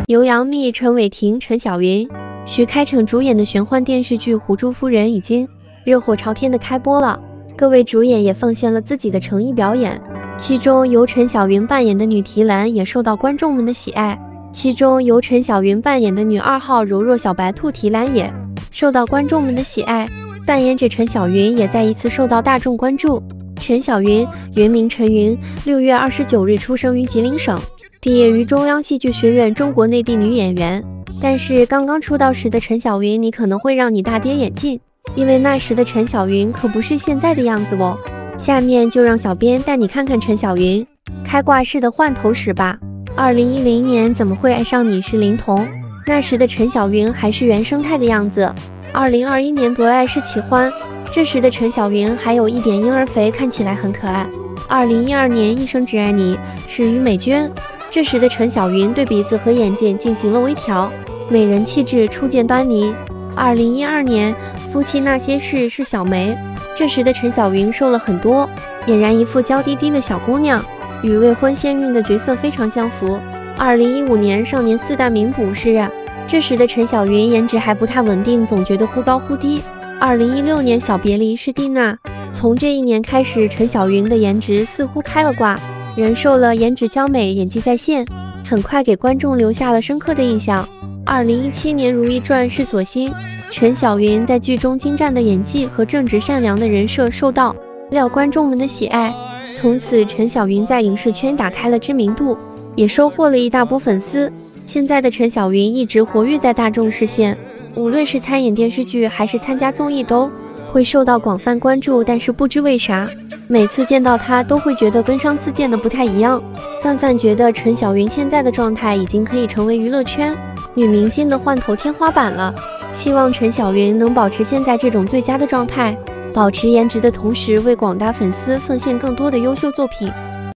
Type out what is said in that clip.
由杨幂、陈伟霆、陈晓云、徐开骋主演的玄幻电视剧《狐珠夫人》已经热火朝天的开播了，各位主演也奉献了自己的诚意表演。其中由陈晓云扮演的女提篮也受到观众们的喜爱，其中由陈晓云扮演的女2号柔弱小白兔提篮也受到观众们的喜爱，扮演者陈晓云也再一次受到大众关注。陈晓云原名陈云，6月29日出生于吉林省，毕业于中央戏剧学院中国内地女演员。但是刚刚出道时的陈晓云，你可能会让你大跌眼镜，因为那时的陈晓云可不是现在的样子哦。下面就让小编带你看看陈晓云开挂式的换头史吧。2010年怎么会爱上你是林童，那时的陈晓云还是原生态的样子。2021年多爱是奇欢，这时的陈晓云还有一点婴儿肥，看起来很可爱。2012年一生只爱你是于美娟，这时的陈晓云对鼻子和眼睑进行了微调，美人气质初见端倪。2012年夫妻那些事是小梅，这时的陈晓云瘦了很多，俨然一副娇滴滴的小姑娘，与未婚先孕的角色非常相符。2015年少年4大名捕是，这时的陈晓云颜值还不太稳定，总觉得忽高忽低。2016年小别离是蒂娜，从这一年开始，陈晓云的颜值似乎开了挂，人瘦了，颜值娇美，演技在线，很快给观众留下了深刻的印象。2017年《如懿传》是所幸，陈晓云在剧中精湛的演技和正直善良的人设受到观众们的喜爱，从此陈晓云在影视圈打开了知名度，也收获了一大波粉丝。现在的陈晓云一直活跃在大众视线，无论是参演电视剧还是参加综艺都会受到广泛关注，但是不知为啥，每次见到她都会觉得跟上次见的不太一样。范范觉得陈晓云现在的状态已经可以成为娱乐圈女明星的换头天花板了，希望陈晓云能保持现在这种最佳的状态，保持颜值的同时为广大粉丝奉献更多的优秀作品。